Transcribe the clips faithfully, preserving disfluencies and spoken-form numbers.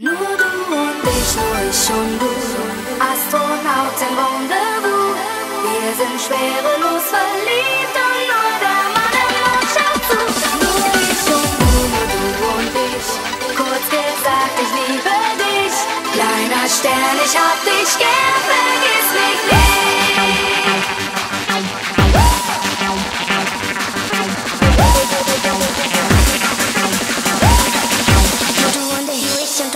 Nur du und ich, nur ich und du, Astronauten Rendezvous. Wir sind schwerelos verliebt und nur der Mann im Mond schaut zu. Nur ich und du, nur du und ich, kurz gesagt, ich liebe dich. Kleiner Stern, ich hab dich gern, vergiss mich nicht. Nur du und ich, nur ich und du.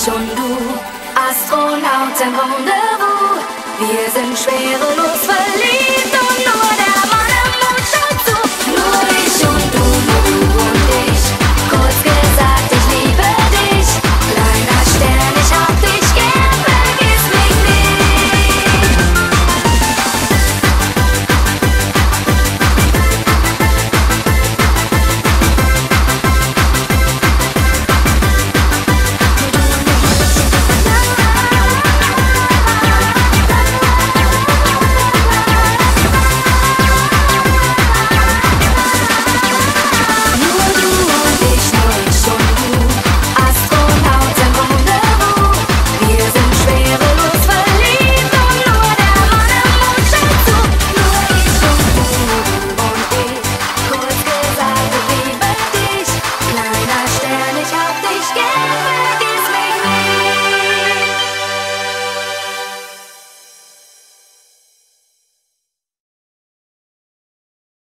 Astronauten Rendezvous, wir sind schwerelos verliebt.